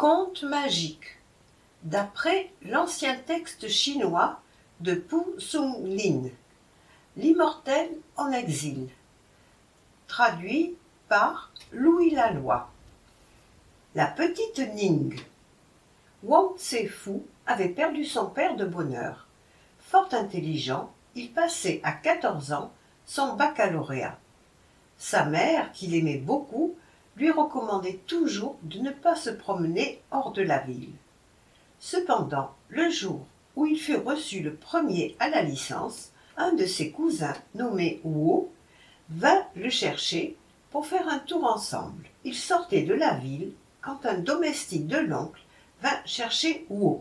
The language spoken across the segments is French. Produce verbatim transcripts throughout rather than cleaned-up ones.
Conte magique d'après l'ancien texte chinois de Pu Sung-lin, L'immortel en exil, traduit par Louis Laloy. La petite Ning. Wang Tse-fu avait perdu son père de bonne heure. Fort intelligent, il passait à quatorze ans son baccalauréat. Sa mère, qu'il aimait beaucoup, lui recommandait toujours de ne pas se promener hors de la ville. Cependant, le jour où il fut reçu le premier à la licence, un de ses cousins, nommé Wu, vint le chercher pour faire un tour ensemble. Ils sortaient de la ville quand un domestique de l'oncle vint chercher Wu.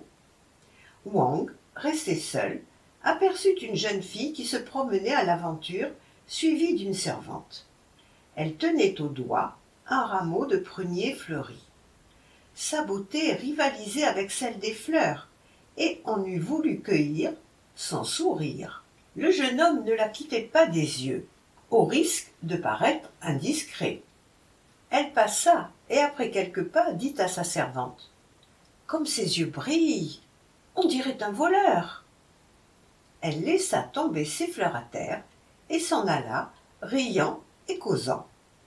Wang, resté seul, aperçut une jeune fille qui se promenait à l'aventure, suivie d'une servante. Elle tenait au doigt un rameau de prunier fleuri. Sa beauté rivalisait avec celle des fleurs, et on eût voulu cueillir son sourire. Le jeune homme ne la quittait pas des yeux, au risque de paraître indiscret. Elle passa, et après quelques pas, dit à sa servante : « Comme ses yeux brillent, on dirait un voleur. » Elle laissa tomber ses fleurs à terre, et s'en alla, riant et causant.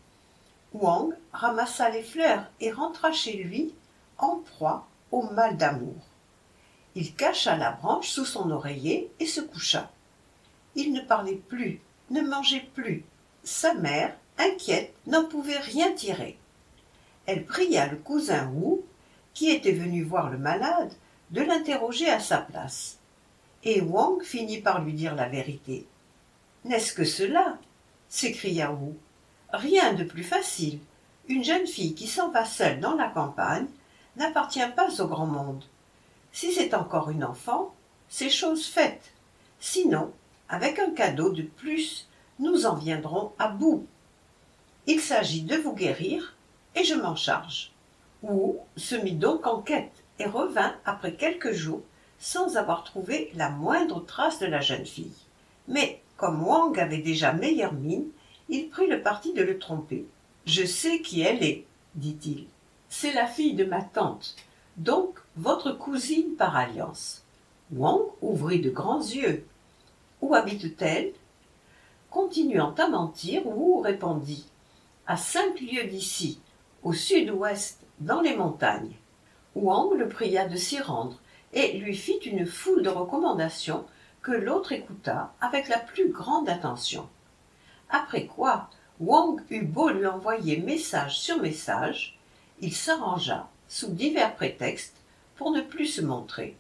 Wang ramassa les fleurs et rentra chez lui en proie au mal d'amour. Il cacha la branche sous son oreiller et se coucha. Il ne parlait plus, ne mangeait plus. Sa mère, inquiète, n'en pouvait rien tirer. Elle pria le cousin Wu, qui était venu voir le malade, de l'interroger à sa place. Et Wang finit par lui dire la vérité. « N'est-ce que cela ?» s'écria Wu. « Rien de plus facile. Une jeune fille qui s'en va seule dans la campagne n'appartient pas au grand monde. Si c'est encore une enfant, c'est chose faite. Sinon, avec un cadeau de plus, nous en viendrons à bout. Il s'agit de vous guérir, et je m'en charge. » Wu se mit donc en quête et revint après quelques jours sans avoir trouvé la moindre trace de la jeune fille. Mais comme Wang avait déjà meilleure mine, il prit le parti de le tromper. « Je sais qui elle est, dit-il. C'est la fille de ma tante, donc votre cousine par alliance. » Wang ouvrit de grands yeux. « Où habite-t-elle » Continuant à mentir, Wu répondit : « À cinq lieues d'ici, au sud-ouest, dans les montagnes. » Wang le pria de s'y rendre et lui fit une foule de recommandations que l'autre écouta avec la plus grande attention. Après quoi, Wang eut beau lui envoyer message sur message, il s'arrangea, sous divers prétextes, pour ne plus se montrer.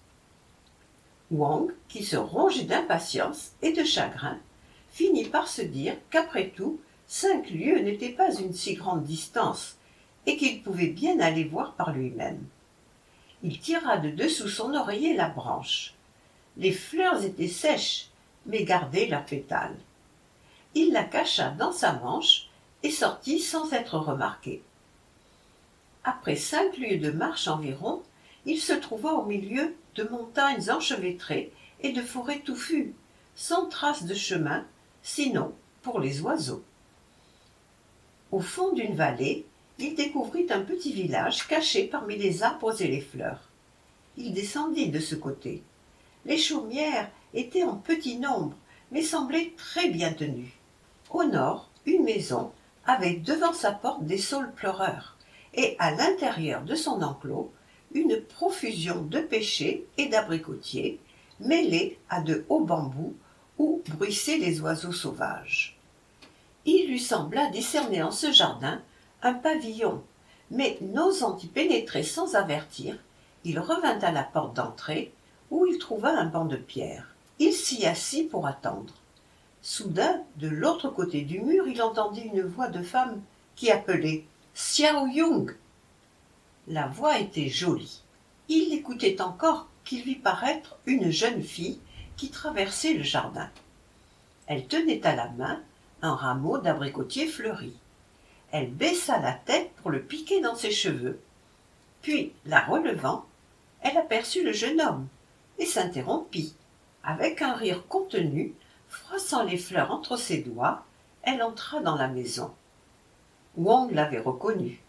Wang, qui se rongeait d'impatience et de chagrin, finit par se dire qu'après tout, cinq lieues n'étaient pas une si grande distance, et qu'il pouvait bien aller voir par lui-même. Il tira de dessous son oreiller la branche. Les fleurs étaient sèches, mais gardaient leurs pétales. Il la cacha dans sa manche et sortit sans être remarqué. Après cinq lieues de marche environ, il se trouva au milieu de montagnes enchevêtrées et de forêts touffues, sans trace de chemin, sinon pour les oiseaux. Au fond d'une vallée, il découvrit un petit village caché parmi les arbres et les fleurs. Il descendit de ce côté. Les chaumières étaient en petit nombre, mais semblaient très bien tenues. Au nord, une maison avait devant sa porte des saules pleureurs, et à l'intérieur de son enclos, une profusion de pêchers et d'abricotiers, mêlés à de hauts bambous où bruissaient les oiseaux sauvages. Il lui sembla discerner en ce jardin un pavillon, mais n'osant y pénétrer sans avertir, il revint à la porte d'entrée, où il trouva un banc de pierre. Il s'y assit pour attendre. Soudain, de l'autre côté du mur, il entendit une voix de femme qui appelait « Xiao Yung !» La voix était jolie. Il l'écoutait encore qu'il vit paraître une jeune fille qui traversait le jardin. Elle tenait à la main un rameau d'abricotier fleuri. Elle baissa la tête pour le piquer dans ses cheveux. Puis, la relevant, elle aperçut le jeune homme et s'interrompit. Avec un rire contenu, froissant les fleurs entre ses doigts, elle entra dans la maison. Wang l'avait reconnue.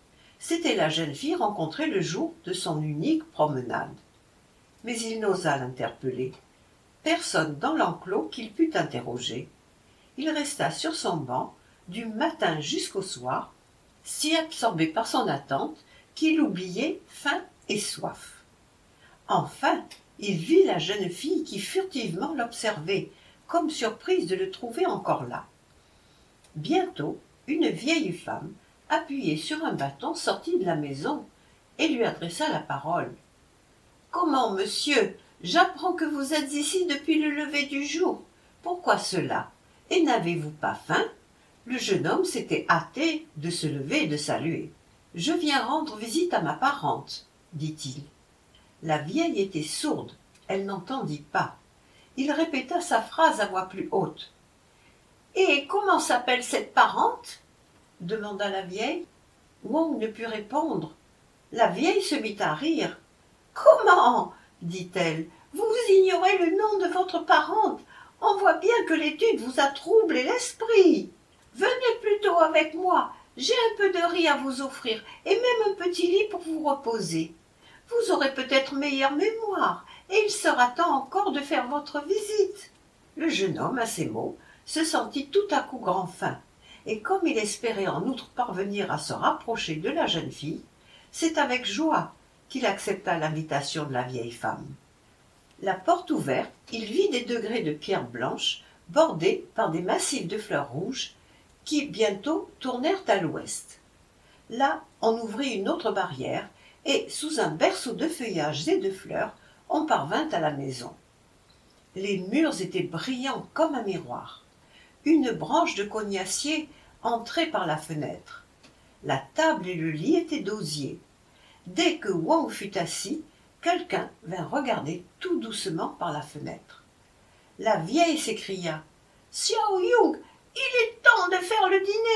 C'était la jeune fille rencontrée le jour de son unique promenade. Mais il n'osa l'interpeller. Personne dans l'enclos qu'il pût interroger. Il resta sur son banc du matin jusqu'au soir, si absorbé par son attente qu'il oubliait faim et soif. Enfin, il vit la jeune fille qui furtivement l'observait, comme surprise de le trouver encore là. Bientôt, une vieille femme, appuyée sur un bâton, sortit de la maison et lui adressa la parole. « Comment, monsieur, j'apprends que vous êtes ici depuis le lever du jour. Pourquoi cela? Et n'avez-vous pas faim ?» Le jeune homme s'était hâté de se lever et de saluer. « Je viens rendre visite à ma parente, » dit-il. La vieille était sourde, elle n'entendit pas. Il répéta sa phrase à voix plus haute. « Et comment s'appelle cette parente ?» demanda la vieille. Wang ne put répondre. La vieille se mit à rire. « Comment ?» dit-elle. « Vous ignorez le nom de votre parente. On voit bien que l'étude vous a troublé l'esprit. Venez plutôt avec moi. J'ai un peu de riz à vous offrir et même un petit lit pour vous reposer. Vous aurez peut-être meilleure mémoire et il sera temps encore de faire votre visite. » Le jeune homme, à ces mots, se sentit tout à coup grand faim, et comme il espérait en outre parvenir à se rapprocher de la jeune fille, c'est avec joie qu'il accepta l'invitation de la vieille femme. La porte ouverte, il vit des degrés de pierre blanche bordés par des massifs de fleurs rouges qui bientôt tournèrent à l'ouest. Là, on ouvrit une autre barrière et, sous un berceau de feuillages et de fleurs, on parvint à la maison. Les murs étaient brillants comme un miroir. Une branche de cognacier entrait par la fenêtre. La table et le lit étaient d'osier. Dès que Wang fut assis, quelqu'un vint regarder tout doucement par la fenêtre. La vieille s'écria « Xiao Yung, il est temps de faire le dîner !»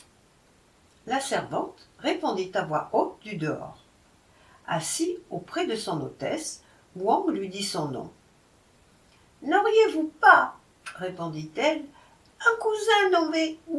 La servante répondit à voix haute du dehors. Assis auprès de son hôtesse, Wang lui dit son nom. « N'auriez-vous pas, répondit-elle, un cousin nommé Wu ?»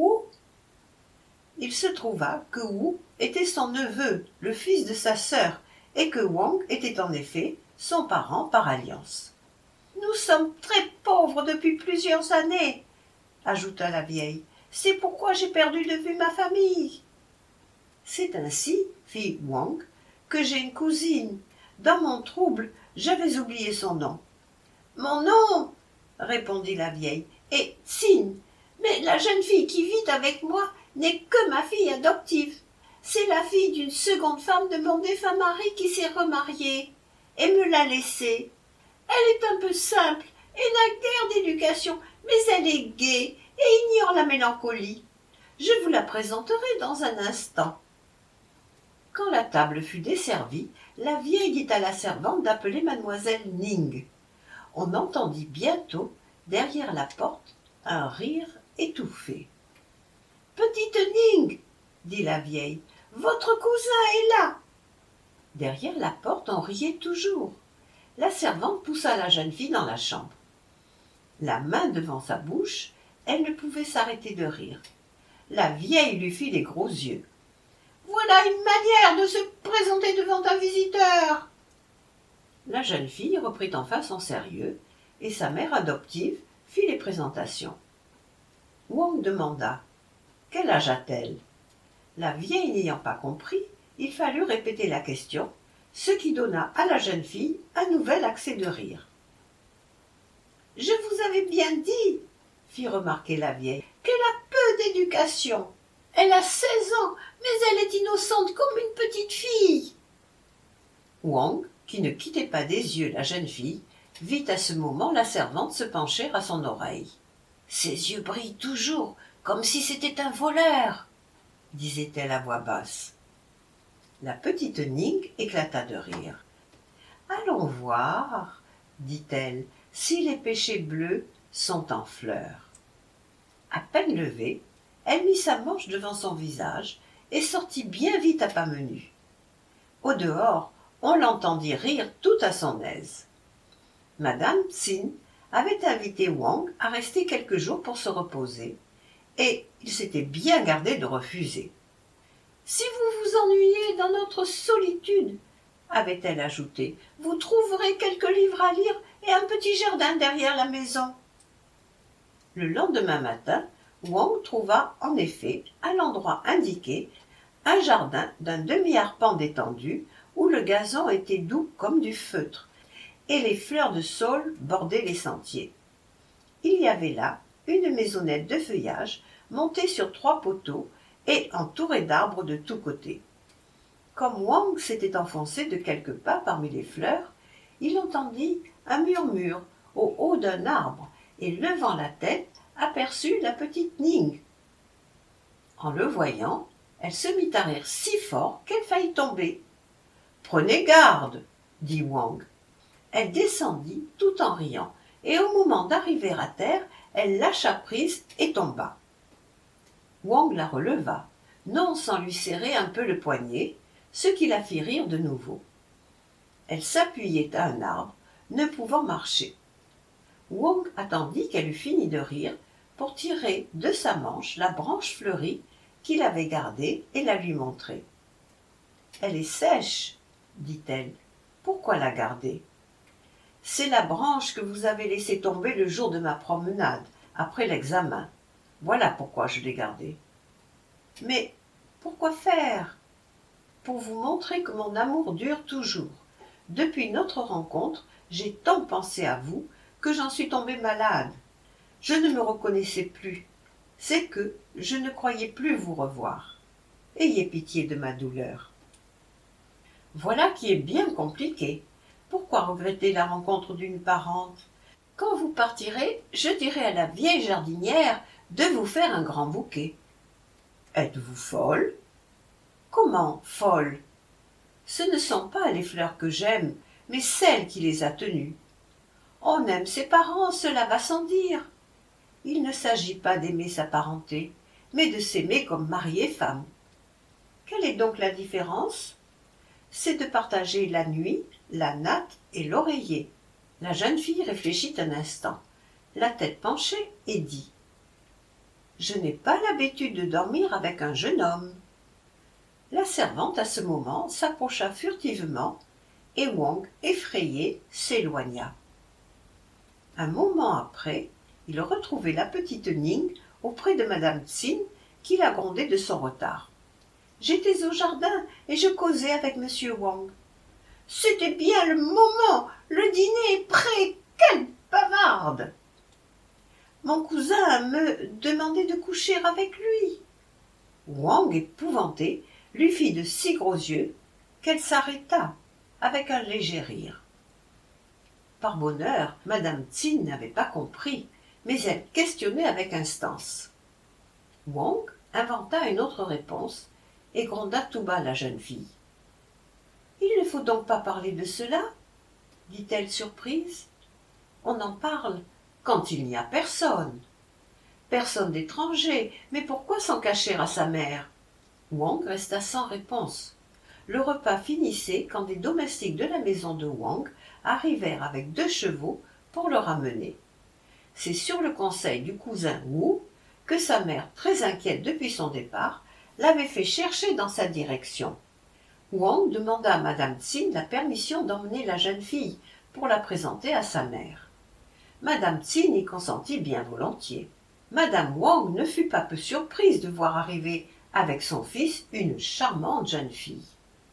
Il se trouva que Wu était son neveu, le fils de sa sœur, et que Wang était en effet son parent par alliance. « Nous sommes très pauvres depuis plusieurs années, » ajouta la vieille. « C'est pourquoi j'ai perdu de vue ma famille. »« C'est ainsi, fit Wang, que j'ai une cousine. Dans mon trouble, j'avais oublié son nom. »« Mon nom, répondit la vieille, est Xin, mais la jeune fille qui vit avec moi n'est que ma fille adoptive. C'est la fille d'une seconde femme de mon défunt mari qui s'est remariée et me l'a laissée. Elle est un peu simple et n'a guère d'éducation, mais elle est gaie et ignore la mélancolie. Je vous la présenterai dans un instant. » Quand la table fut desservie, la vieille dit à la servante d'appeler mademoiselle Ning. On entendit bientôt, derrière la porte, un rire étouffé. « Petite Ning, dit la vieille, votre cousin est là. » Derrière la porte, on riait toujours. La servante poussa la jeune fille dans la chambre. La main devant sa bouche, elle ne pouvait s'arrêter de rire. La vieille lui fit les gros yeux. « Voilà une manière de se présenter devant un visiteur !» La jeune fille reprit enfin son sérieux, et sa mère adoptive fit les présentations. Wang demanda « Quel âge a-t-elle » La vieille n'ayant pas compris, il fallut répéter la question, ce qui donna à la jeune fille un nouvel accès de rire. « Je vous avais bien dit, fit remarquer la vieille, qu'elle a peu d'éducation. Elle a seize ans, mais elle est innocente comme une petite fille. » Wang, qui ne quittait pas des yeux la jeune fille, vit à ce moment la servante se pencher à son oreille. « Ses yeux brillent toujours, comme si c'était un voleur, » disait-elle à voix basse. La petite Ning éclata de rire. « Allons voir, dit-elle, si les pêchers bleus sont en fleurs. » À peine levée, elle mit sa manche devant son visage et sortit bien vite à pas menus. Au dehors, on l'entendit rire tout à son aise. Madame Xin avait invité Wang à rester quelques jours pour se reposer, et il s'était bien gardé de refuser. Si vous vous ennuyez dans notre solitude, avait-elle ajouté, vous trouverez quelques livres à lire et un petit jardin derrière la maison. Le lendemain matin, Wang trouva en effet, à l'endroit indiqué, un jardin d'un demi-arpent d'étendue où le gazon était doux comme du feutre et les fleurs de saule bordaient les sentiers. Il y avait là une maisonnette de feuillage montée sur trois poteaux et entourée d'arbres de tous côtés. Comme Wang s'était enfoncé de quelques pas parmi les fleurs, il entendit un murmure au haut d'un arbre et, levant la tête, aperçut la petite Ning. En le voyant, elle se mit à rire si fort qu'elle faillit tomber. « Prenez garde !» dit Wang. Elle descendit tout en riant, et au moment d'arriver à terre, elle lâcha prise et tomba. Wang la releva, non sans lui serrer un peu le poignet, ce qui la fit rire de nouveau. Elle s'appuyait à un arbre, ne pouvant marcher. Wang attendit qu'elle eût fini de rire pour tirer de sa manche la branche fleurie qu'il avait gardée et la lui montrer. « Elle est sèche, dit-elle. Pourquoi la garder ? C'est la branche que vous avez laissée tomber le jour de ma promenade, après l'examen. Voilà pourquoi je l'ai gardée. Mais pourquoi faire ? Pour vous montrer que mon amour dure toujours. Depuis notre rencontre, j'ai tant pensé à vous que j'en suis tombée malade. Je ne me reconnaissais plus. C'est que je ne croyais plus vous revoir. Ayez pitié de ma douleur. Voilà qui est bien compliqué. Pourquoi regretter la rencontre d'une parente ? Quand vous partirez, je dirai à la vieille jardinière de vous faire un grand bouquet. Êtes-vous folle ? Comment folle ? Ce ne sont pas les fleurs que j'aime, mais celle qui les a tenues. On aime ses parents, cela va sans dire. Il ne s'agit pas d'aimer sa parenté, mais de s'aimer comme mari et femme. Quelle est donc la différence ? C'est de partager la nuit, la natte et l'oreiller. La jeune fille réfléchit un instant, la tête penchée, et dit « Je n'ai pas l'habitude de dormir avec un jeune homme. » La servante, à ce moment, s'approcha furtivement, et Wang, effrayé, s'éloigna. Un moment après, il retrouvait la petite Ning auprès de madame Tsin, qui la grondait de son retard. « J'étais au jardin et je causais avec monsieur Wang. »« C'était bien le moment, le dîner est prêt, quelle bavarde !»« Mon cousin me demandait de coucher avec lui. » Wang, épouvanté, lui fit de si gros yeux qu'elle s'arrêta avec un léger rire. Par bonheur, madame Tsin n'avait pas compris, mais elle questionnait avec instance. Wang inventa une autre réponse et gronda tout bas la jeune fille. « Il ne faut donc pas parler de cela, dit-elle surprise. On en parle quand il n'y a personne. Personne d'étranger, mais pourquoi s'en cacher à sa mère ? » Wang resta sans réponse. Le repas finissait quand des domestiques de la maison de Wang arrivèrent avec deux chevaux pour le ramener. C'est sur le conseil du cousin Wu que sa mère, très inquiète depuis son départ, l'avait fait chercher dans sa direction. Wang demanda à madame Tsin la permission d'emmener la jeune fille pour la présenter à sa mère. Madame Tsin y consentit bien volontiers. Madame Wang ne fut pas peu surprise de voir arriver avec son fils une charmante jeune fille.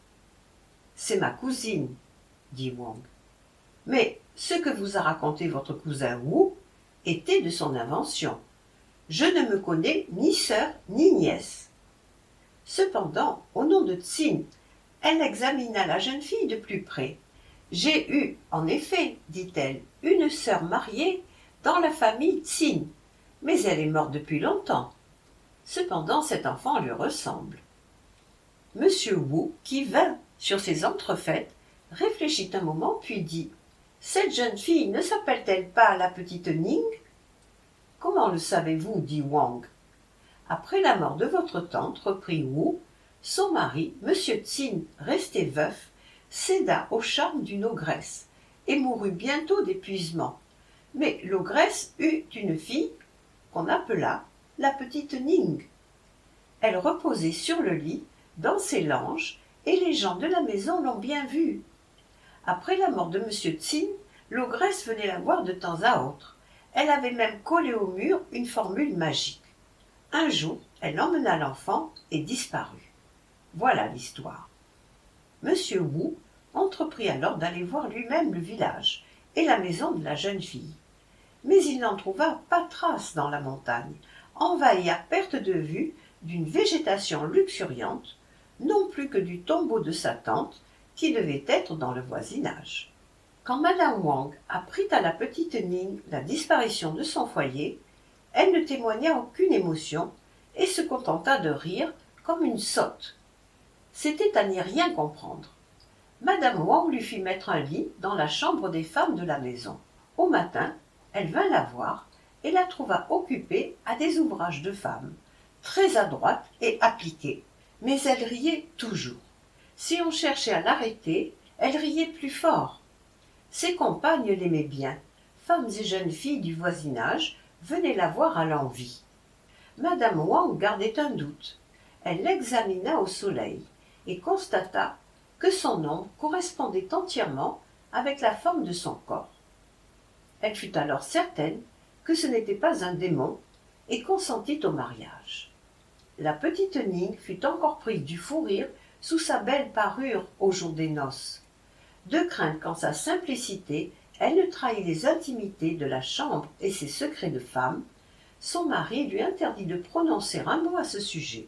« C'est ma cousine, » dit Wang. « Mais ce que vous a raconté votre cousin Wu était de son invention. Je ne me connais ni sœur ni nièce. » Cependant, au nom de Tsin, elle examina la jeune fille de plus près. « J'ai eu, en effet, dit-elle, une sœur mariée dans la famille Tsin, mais elle est morte depuis longtemps. Cependant, cet enfant lui ressemble. » Monsieur Wu, qui vint sur ces entrefaites, réfléchit un moment puis dit « Cette jeune fille ne s'appelle-t-elle pas la petite Ning ?»« Comment le savez-vous » dit Wang. « Après la mort de votre tante, reprit Wu, son mari, monsieur Tsin, resté veuf, céda au charme d'une ogresse et mourut bientôt d'épuisement. Mais l'ogresse eut une fille qu'on appela la petite Ning. Elle reposait sur le lit dans ses langes, et les gens de la maison l'ont bien vue. Après la mort de M. Tsing, l'ogresse venait la voir de temps à autre. Elle avait même collé au mur une formule magique. Un jour, elle emmena l'enfant et disparut. Voilà l'histoire. M. Wu entreprit alors d'aller voir lui-même le village et la maison de la jeune fille. Mais il n'en trouva pas trace dans la montagne, envahi à perte de vue d'une végétation luxuriante, non plus que du tombeau de sa tante, qui devait être dans le voisinage. Quand madame Wang apprit à la petite Ning la disparition de son foyer, elle ne témoigna aucune émotion et se contenta de rire comme une sotte. C'était à n'y rien comprendre. Madame Wang lui fit mettre un lit dans la chambre des femmes de la maison. Au matin, elle vint la voir et la trouva occupée à des ouvrages de femme, très adroite et appliquée. Mais elle riait toujours. Si on cherchait à l'arrêter, elle riait plus fort. Ses compagnes l'aimaient bien. Femmes et jeunes filles du voisinage venaient la voir à l'envi. Madame Wang gardait un doute. Elle l'examina au soleil et constata que son ombre correspondait entièrement avec la forme de son corps. Elle fut alors certaine que ce n'était pas un démon et consentit au mariage. La petite Ning fut encore prise du fou rire sous sa belle parure au jour des noces, de crainte qu'en sa simplicité elle ne trahît les intimités de la chambre et ses secrets de femme. Son mari lui interdit de prononcer un mot à ce sujet.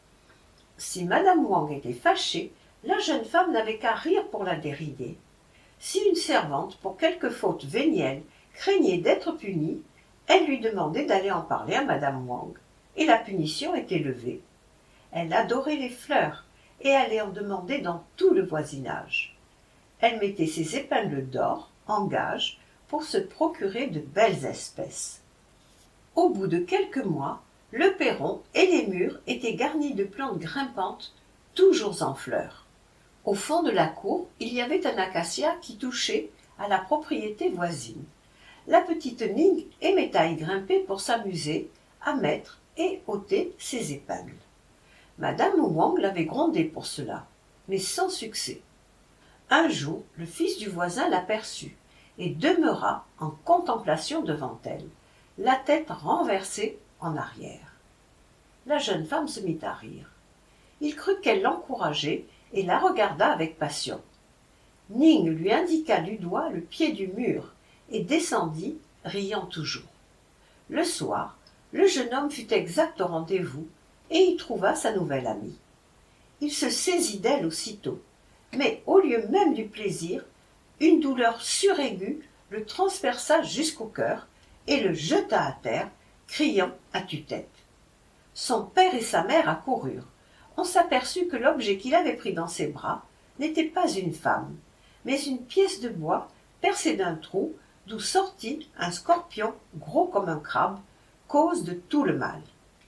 Si madame Wang était fâchée, la jeune femme n'avait qu'à rire pour la dérider. Si une servante, pour quelque faute vénielle, craignait d'être punie, elle lui demandait d'aller en parler à madame Wang, et la punition était levée. Elle adorait les fleurs, et allait en demander dans tout le voisinage. Elle mettait ses épingles d'or en gage pour se procurer de belles espèces. Au bout de quelques mois, le perron et les murs étaient garnis de plantes grimpantes, toujours en fleurs. Au fond de la cour, il y avait un acacia qui touchait à la propriété voisine. La petite Ning aimait à y grimper pour s'amuser, à mettre et ôter ses épingles. Madame Wang l'avait grondée pour cela, mais sans succès. Un jour, le fils du voisin l'aperçut et demeura en contemplation devant elle, la tête renversée en arrière. La jeune femme se mit à rire. Il crut qu'elle l'encourageait et la regarda avec passion. Ning lui indiqua du doigt le pied du mur et descendit, riant toujours. Le soir, le jeune homme fut exact au rendez-vous et y trouva sa nouvelle amie. Il se saisit d'elle aussitôt, mais au lieu même du plaisir, une douleur suraiguë le transperça jusqu'au cœur et le jeta à terre, criant à tue-tête. Son père et sa mère accoururent. On s'aperçut que l'objet qu'il avait pris dans ses bras n'était pas une femme, mais une pièce de bois percée d'un trou d'où sortit un scorpion gros comme un crabe, cause de tout le mal.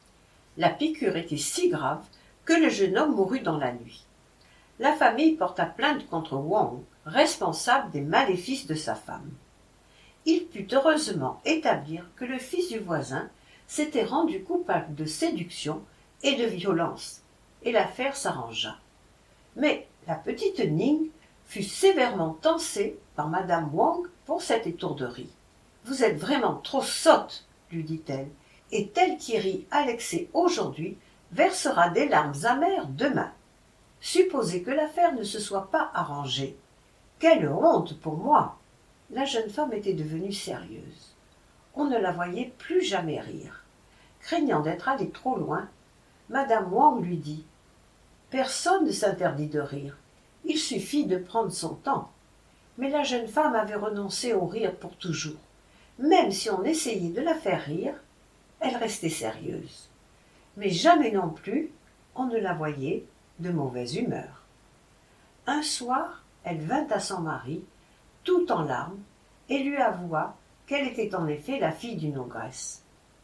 La piqûre était si grave que le jeune homme mourut dans la nuit. La famille porta plainte contre Wang, responsable des maléfices de sa femme. Il put heureusement établir que le fils du voisin s'était rendu coupable de séduction et de violence, et l'affaire s'arrangea. Mais la petite Ning fut sévèrement tancée par madame Wang pour cette étourderie. « Vous êtes vraiment trop sotte, lui dit-elle, et tel qui rit à l'excès aujourd'hui versera des larmes amères demain. Supposez que l'affaire ne se soit pas arrangée. Quelle honte pour moi !» La jeune femme était devenue sérieuse. On ne la voyait plus jamais rire. Craignant d'être allée trop loin, madame Wang lui dit « Personne ne s'interdit de rire. Il suffit de prendre son temps. » Mais la jeune femme avait renoncé au rire pour toujours. Même si on essayait de la faire rire, elle restait sérieuse. Mais jamais non plus on ne la voyait de mauvaise humeur. Un soir, elle vint à son mari, tout en larmes, et lui avoua qu'elle était en effet la fille d'une ogresse.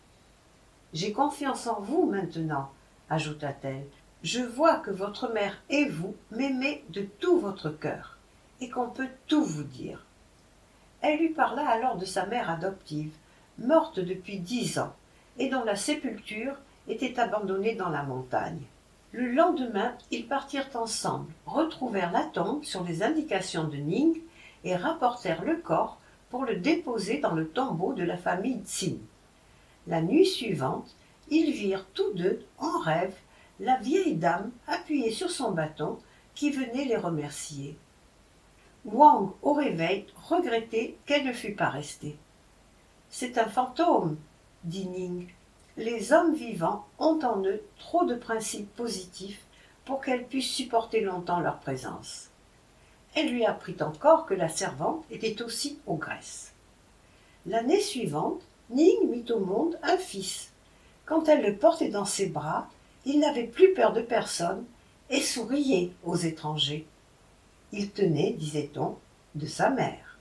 « J'ai confiance en vous maintenant, » ajouta-t-elle. « Je vois que votre mère et vous m'aimez de tout votre cœur, et qu'on peut tout vous dire. » Elle lui parla alors de sa mère adoptive, morte depuis dix ans, et dont la sépulture était abandonnée dans la montagne. Le lendemain, ils partirent ensemble, retrouvèrent la tombe sur les indications de Ning et rapportèrent le corps pour le déposer dans le tombeau de la famille Tsin. La nuit suivante, ils virent tous deux, en rêve, la vieille dame appuyée sur son bâton qui venait les remercier. Wang, au réveil, regrettait qu'elle ne fût pas restée. « C'est un fantôme, » dit Ning. « Les hommes vivants ont en eux trop de principes positifs pour qu'elles puissent supporter longtemps leur présence. » Elle lui apprit encore que la servante était aussi ogresse. L'année suivante, Ning mit au monde un fils. Quand elle le portait dans ses bras, il n'avait plus peur de personne et souriait aux étrangers. Il tenait, disait-on, de sa mère.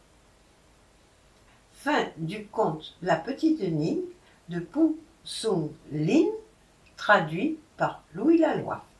Fin du conte La petite Ning de Pu Sung Lin, traduit par Louis Laloy.